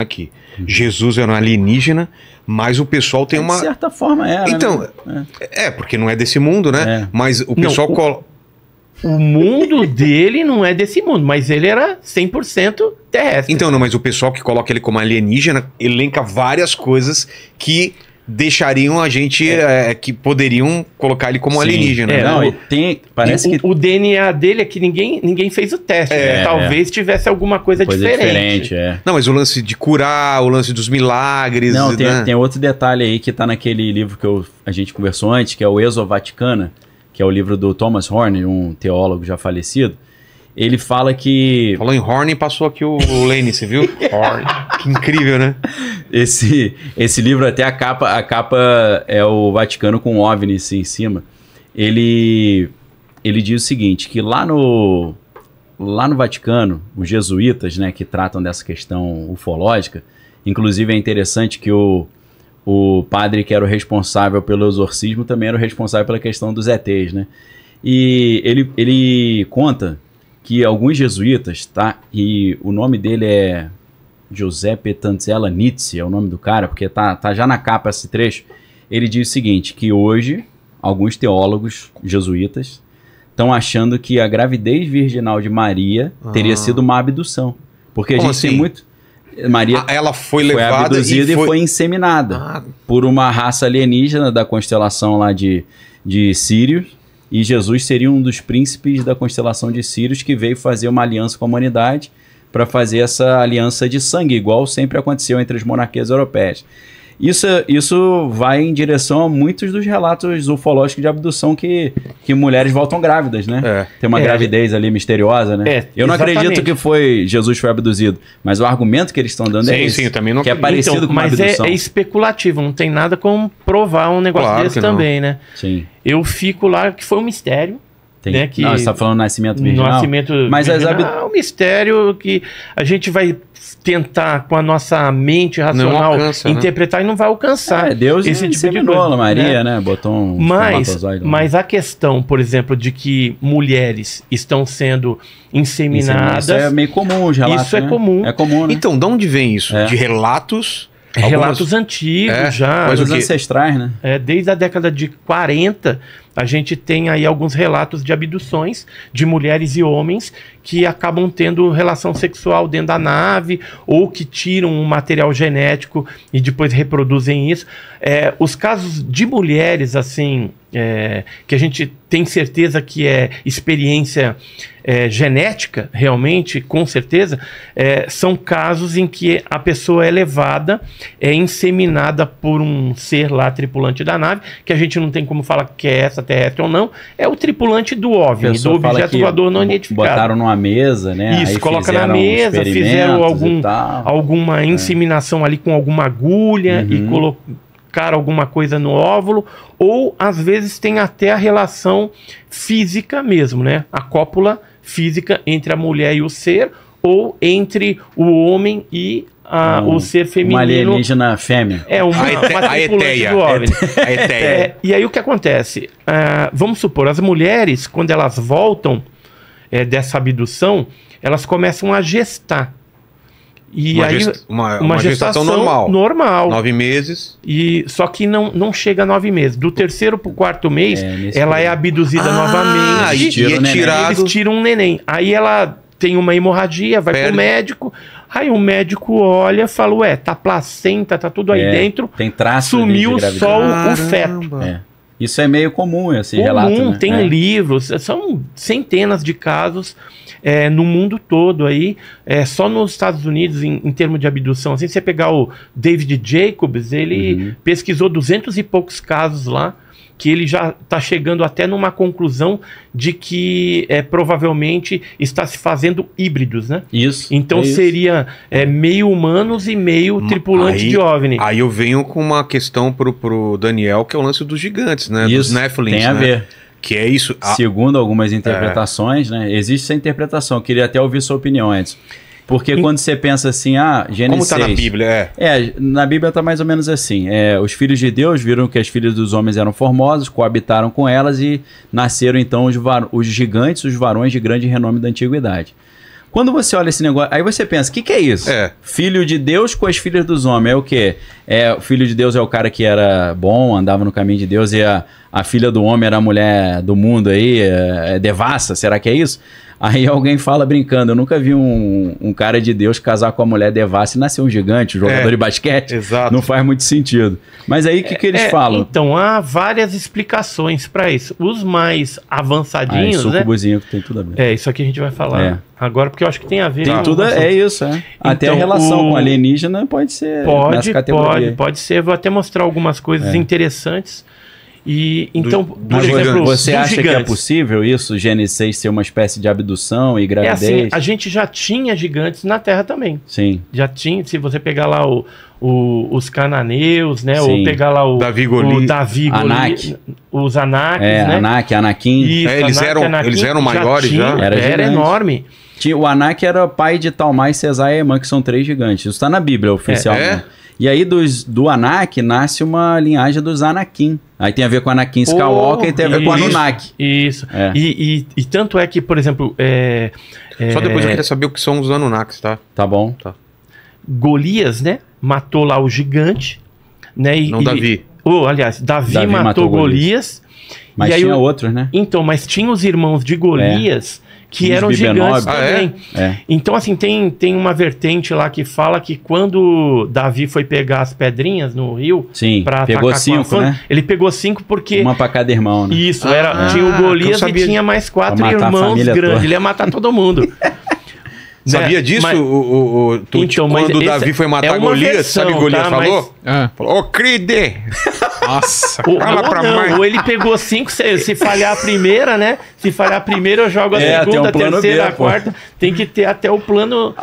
aqui. Jesus era um alienígena, mas o pessoal tem uma... De certa forma era, Então, né? porque não é desse mundo, né? Mas o pessoal... O mundo dele não é desse mundo, mas ele era 100% terrestre. Então, não, mas o pessoal que coloca ele como alienígena elenca várias coisas que deixariam a gente, que poderiam colocar ele como alienígena. Não, parece que... O DNA dele é que ninguém fez o teste, né? Talvez tivesse alguma coisa diferente. Não, mas o lance de curar, o lance dos milagres... Não, tem outro detalhe aí que tá naquele livro que a gente conversou antes, que é o Exovaticana, que é o livro do Thomas Horn, um teólogo já falecido. Ele fala que... Falou em Horn e passou aqui o Lane, você viu? Horn. Que incrível, né? Esse livro, até a capa é o Vaticano com OVNI assim, em cima. Ele diz o seguinte, que lá no Vaticano, os jesuítas, né, que tratam dessa questão ufológica, inclusive é interessante que o padre que era o responsável pelo exorcismo também era o responsável pela questão dos ETs, né? E ele conta que alguns jesuítas, tá? E o nome dele é Giuseppe Tanzella Nietzsche, é o nome do cara, porque tá já na capa esse trecho. Ele diz o seguinte, que hoje alguns teólogos jesuítas estão achando que a gravidez virginal de Maria teria sido uma abdução. Porque a gente tem muito... Maria ela foi levada abduzida e foi inseminada por uma raça alienígena da constelação lá de Sírios, e Jesus seria um dos príncipes da constelação de Sírios que veio fazer uma aliança com a humanidade para fazer essa aliança de sangue, igual sempre aconteceu entre as monarquias europeias. Isso vai em direção a muitos dos relatos ufológicos de abdução que mulheres voltam grávidas, né? Tem uma gravidez ali misteriosa, né? Eu não acredito que Jesus foi abduzido, mas o argumento que eles estão dando é esse. Sim, eu também não acredito. Que é parecido com uma abdução. Mas é especulativo, não tem nada como provar um negócio desse também, né? Sim. Eu fico lá que foi um mistério. Né, que você está falando nascimento virginal? Nascimento virginal é um mistério que a gente vai tentar com a nossa mente racional interpretar e não vai alcançar. Deus esse tipo de coisa, Maria, né? Botou um mas a questão, por exemplo, de que mulheres estão sendo inseminadas... Isso é meio comum, os relatos, isso é comum. É comum, né? Então, de onde vem isso? De relatos... Relatos antigos já. Mas os ancestrais, né? Desde a década de 40, a gente tem aí alguns relatos de abduções de mulheres e homens que acabam tendo relação sexual dentro da nave ou que tiram um material genético e depois reproduzem isso. Os casos de mulheres, assim, que a gente tem certeza que é experiência genética, realmente, com certeza, são casos em que a pessoa é levada, é inseminada por um ser lá, tripulante da nave, que a gente não tem como falar que é extraterrestre ou não, é o tripulante do OVNI, do objeto voador não identificado. Botaram numa mesa, né? Isso, aí coloca na mesa, fizeram alguma inseminação ali com alguma agulha e colocaram alguma coisa no óvulo, ou às vezes tem até a relação física mesmo, né? A cópula física entre a mulher e o ser, ou entre o homem e o ser feminino. Uma alienígena fêmea. A eteia. E aí o que acontece? Vamos supor, as mulheres, quando elas voltam dessa abdução, elas começam a gestar. E uma gestação normal. 9 meses. Só que não chega a 9 meses. Do terceiro para o quarto mês, ela é abduzida novamente. Eles tiram um neném. Aí ela tem uma hemorragia, vai pro médico. Aí o médico olha e fala, ué, tá placenta, tá tudo aí dentro. Tem traço sumiu só o feto. Isso é meio comum, esse relato, né? Tem livros, são centenas de casos no mundo todo aí, só nos Estados Unidos, em termos de abdução. Assim, você pegar o David Jacobs, ele pesquisou 200 e poucos casos lá, que ele já está chegando até numa conclusão de que provavelmente está se fazendo híbridos, né? Isso. Então seria meio humanos e meio tripulante de OVNI. Aí eu venho com uma questão pro Daniel, que é o lance dos gigantes, né? Isso, dos Nephilim, tem a ver. Que é isso. Segundo algumas interpretações, né? Existe essa interpretação. Eu queria até ouvir sua opinião, Edson. Porque quando você pensa assim, Gênesis 6... Como está na Bíblia, na Bíblia está mais ou menos assim. Os filhos de Deus viram que as filhas dos homens eram formosas, coabitaram com elas e nasceram então os gigantes, os varões de grande renome da antiguidade. Quando você olha esse negócio, aí você pensa, o que é isso? Filho de Deus com as filhas dos homens, é o quê? O filho de Deus é o cara que era bom, andava no caminho de Deus, e a filha do homem era a mulher do mundo aí, devassa, será que é isso? Aí alguém fala brincando, eu nunca vi um cara de Deus casar com a mulher devassa e nascer um gigante, jogador de basquete. Exato. Não faz muito sentido. Mas aí o que eles falam? Então, há várias explicações para isso. Os mais avançadinhos, né? Sucubozinho que tem tudo a ver. Isso aqui a gente vai falar agora, porque eu acho que tem a ver. Tem tudo, isso. Até a relação com alienígena pode ser nessa categoria. Pode ser. Vou até mostrar algumas coisas interessantes. E então, por exemplo, você acha que é possível isso, Gênesis 6, ser uma espécie de abdução e gravidez? Assim, a gente já tinha gigantes na Terra também. Sim. Já tinha, se você pegar lá os cananeus, né? Sim. Ou pegar lá o Davi Anak. Os Anaques, né? Anakin. Isso, eles eram maiores já? Era enorme. O Anak era pai de Talmai, Cesai e Emã, que são 3 gigantes. Isso está na Bíblia oficial. E aí do Anak nasce uma linhagem dos Anakin. Aí tem a ver com Anakin Skywalker e tem a ver com Anunnaki. Isso. E tanto é que, por exemplo... Só depois eu queria saber o que são os Anunnakis, tá? Tá bom. Tá. Golias, né? Matou lá o gigante. Né? Davi. Aliás, Davi matou Golias. Mas e aí tinha outros, né? Então, mas tinha os irmãos de Golias... que eram gigantes também. Então, assim, tem uma vertente lá que fala que quando Davi foi pegar as pedrinhas no rio... Sim, pegou 5, né? Ele pegou 5 porque... Uma pra cada irmão, né? Isso, tinha o Golias e tinha mais 4 irmãos grandes. Ele ia matar todo mundo. Sabia disso? Quando o Davi foi matar Golias, sabe o que Golias falou? Falou, ô Cride! Nossa, fala pra mãe. Ou ele pegou 5, se falhar a primeira, né? Se falhar a primeira, eu jogo a segunda, a terceira, a quarta. Tem que ter até o plano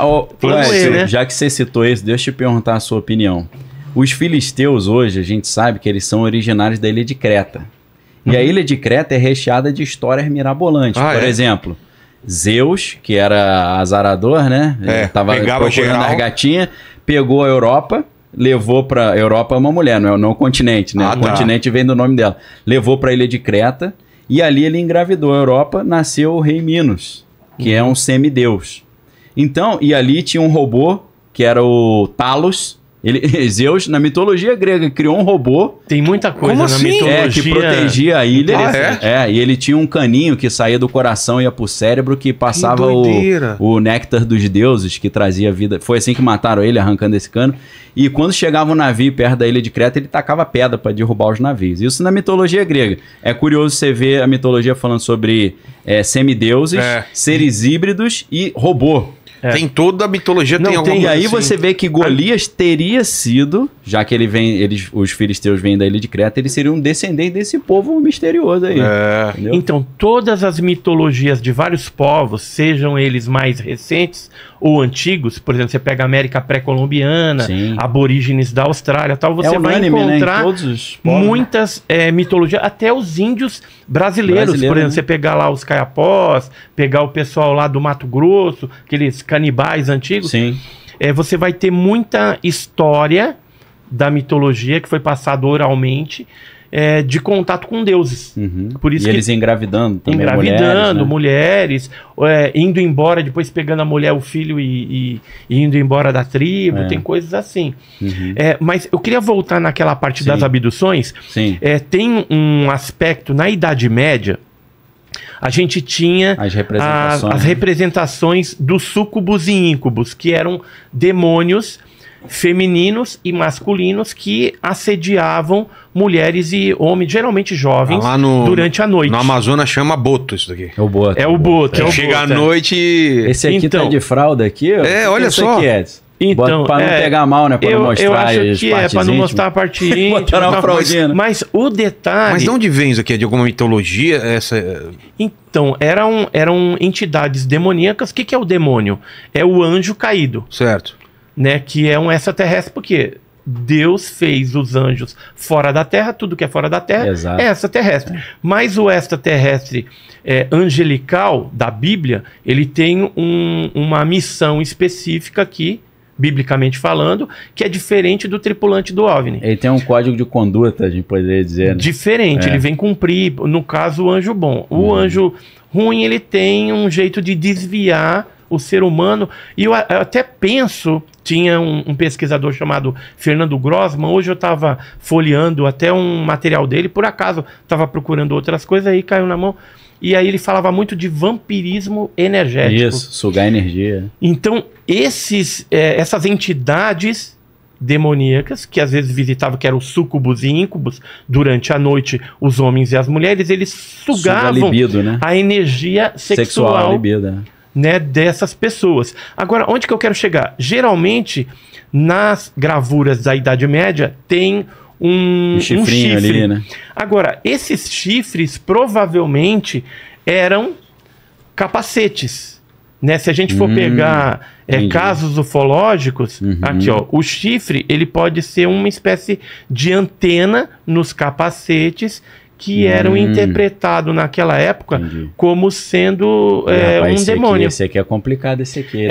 E, né? Já que você citou isso, deixa eu te perguntar a sua opinião. Os filisteus hoje, a gente sabe que eles são originários da ilha de Creta. E a ilha de Creta é recheada de histórias mirabolantes. Por exemplo... Zeus, que era azarador, né? Tava procurando as gatinhas, pegou a Europa, levou pra... Europa é uma mulher, não é o continente, né? O continente vem do nome dela. Levou pra ilha de Creta e ali ele engravidou a Europa, nasceu o rei Minos, que é um semideus. Então, e ali tinha um robô, que era o Talos. Zeus, na mitologia grega, criou um robô. Tem muita coisa na mitologia. Que protegia a ilha. E ele tinha um caninho que saía do coração e ia pro cérebro, que passava o néctar dos deuses, que trazia vida. Foi assim que mataram ele, arrancando esse cano. E quando chegava um navio perto da ilha de Creta, ele tacava pedra para derrubar os navios. Isso na mitologia grega. É curioso você ver a mitologia falando sobre semideuses, seres híbridos e robô. Tem toda a mitologia, tem alguma coisa. E aí assim. você vê que Golias teria sido, já que os filisteus vêm da ilha de Creta, eles seriam descendentes desse povo misterioso aí. Então, todas as mitologias de vários povos, sejam eles mais recentes ou antigos, por exemplo, você pega a América pré-colombiana, aborígenes da Austrália, tal, você vai encontrar, né, todos os povos, muitas mitologias, até os índios brasileiros, por exemplo, você pegar lá os caiapós, pegar o pessoal lá do Mato Grosso, aqueles canibais antigos, você vai ter muita história da mitologia que foi passada oralmente, de contato com deuses. Por isso eles engravidando também mulheres, indo embora, depois pegando a mulher, o filho e indo embora da tribo, tem coisas assim. Mas eu queria voltar naquela parte das abduções. Tem um aspecto, na Idade Média, a gente tinha as representações dos súcubos e íncubos, que eram demônios femininos e masculinos que assediavam mulheres e homens, geralmente jovens, durante a noite. No Amazonas chama boto isso daqui. É o boto. É o boto. Chega à noite e... Esse aqui tá de fralda aqui? Olha só. Então, pra não pegar mal, né? Pra não mostrar. Eu acho que pra não mostrar a parte íntima. Mas o detalhe... Mas de onde vem isso aqui? É de alguma mitologia? Então, eram entidades demoníacas. O que é o demônio? É o anjo caído. Certo. Né, que é um extraterrestre, porque Deus fez os anjos fora da Terra, tudo que é fora da Terra é extraterrestre. Mas o extraterrestre angelical da Bíblia, ele tem uma missão específica aqui, biblicamente falando, que é diferente do tripulante do OVNI. Ele tem um código de conduta, a gente poderia dizer. Né? Diferente, ele vem cumprir, no caso, o anjo bom. O anjo ruim, ele tem um jeito de desviar o ser humano. E eu até penso, tinha um pesquisador chamado Fernando Grossman, hoje eu estava folheando até um material dele, por acaso estava procurando outras coisas, aí caiu na mão. E aí ele falava muito de vampirismo energético. Isso, sugar energia. Então, essas entidades demoníacas, que às vezes visitavam, que eram os súcubos e íncubos, durante a noite, os homens e as mulheres, eles sugavam a libido, né? A energia sexual, libido, né, dessas pessoas. Agora, onde que eu quero chegar? Geralmente, nas gravuras da Idade Média, tem um chifre ali, né? Agora, esses chifres provavelmente eram capacetes, né? Se a gente for pegar casos ufológicos, aqui ó, o chifre ele pode ser uma espécie de antena nos capacetes que eram interpretados naquela época como sendo um demônio. Esse aqui é complicado, esse aqui.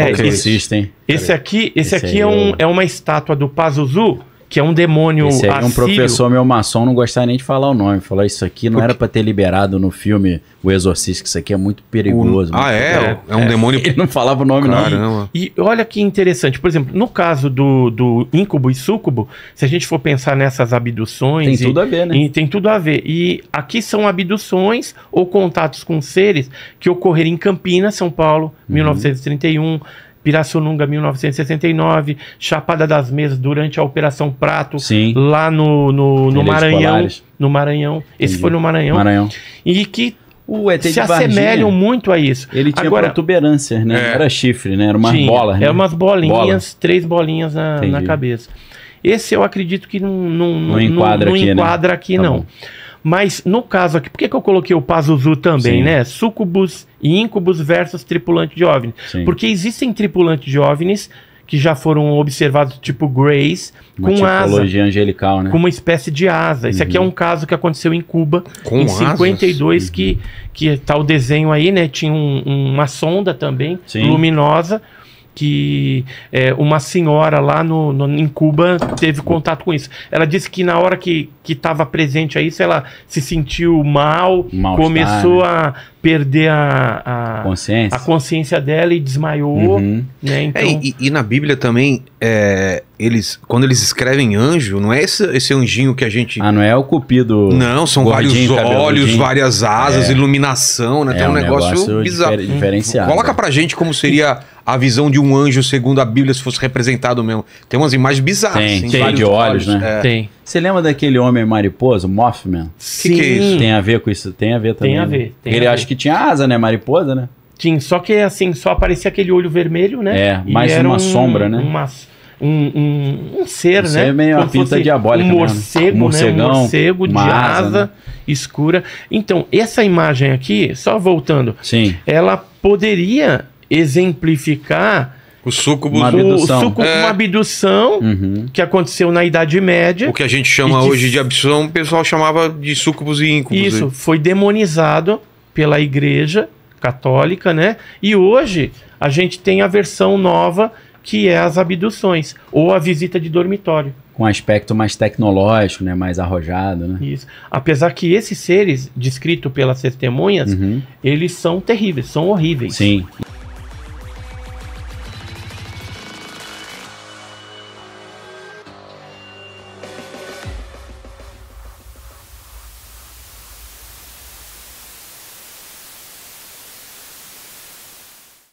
Esse aqui é uma estátua do Pazuzu, que é um demônio assírio. Um professor meu maçom não gostava nem de falar o nome. Falou, isso aqui não era pra ter liberado no filme O Exorcista, que isso aqui é muito perigoso. É um demônio... Ele não falava o nome, não. E olha que interessante. Por exemplo, no caso do íncube e súcubo, se a gente for pensar nessas abduções... Tem tudo a ver, né? Tem tudo a ver. E aqui são abduções ou contatos com seres que ocorreram em Campinas, São Paulo, 1931... Pirassununga, 1969, Chapada das Mesas durante a Operação Prato, lá no Maranhão. No Maranhão. Esse foi no Maranhão. E que se assemelham muito a isso. Ele tinha protuberâncias, né? Era chifre, né? Era umas bolas. Era umas bolinhas, 3 bolinhas na cabeça. Esse eu acredito que não enquadra aqui, não. Mas no caso aqui, por que eu coloquei o Pazuzu também, né? Súcubos e íncubos versus tripulante de OVNI. Porque existem tripulantes de OVNIs que já foram observados tipo Grace, com asa. Angelical, né? Com uma espécie de asa. Esse aqui é um caso que aconteceu em Cuba, em 52, que tá o desenho aí, né? Tinha uma sonda também, luminosa, que uma senhora lá em Cuba teve contato com isso. Ela disse que na hora que estava presente a isso, ela se sentiu mal, começou a perder a consciência dela e desmaiou. Né? Então... E na Bíblia também, quando eles escrevem anjo, não é esse anjinho que a gente... não é o Cupido. Não, são vários olhos, várias asas, iluminação, né? Tem um negócio bizarro. Diferenciado. Coloca pra gente como seria a visão de um anjo segundo a Bíblia, se fosse representado mesmo. Tem umas imagens bizarras. Tem de olhos, né? Tem. Você lembra daquele homem mariposa, o Mothman? Sim. Que é isso? Tem a ver com isso? Tem a ver também. Tem a ver. Ele acha que tinha asa, né? Mariposa, né? Tinha, só que assim, só aparecia aquele olho vermelho, né? Mais uma sombra, né? Um ser, né? Isso é meio uma pinta diabólica. Um morcego, né? Um morcego de asa escura. Então, essa imagem aqui, só voltando, ela poderia exemplificar o súcubo, uma abdução que aconteceu na Idade Média. O que a gente chama hoje de abdução, o pessoal chamava de súcubos e íncubos. Isso, foi demonizado pela Igreja Católica, né? E hoje a gente tem a versão nova, que é as abduções, ou a visita de dormitório. Com um aspecto mais tecnológico, né? Mais arrojado, né? Isso. Apesar que esses seres, descritos pelas testemunhas, eles são terríveis, são horríveis. Sim.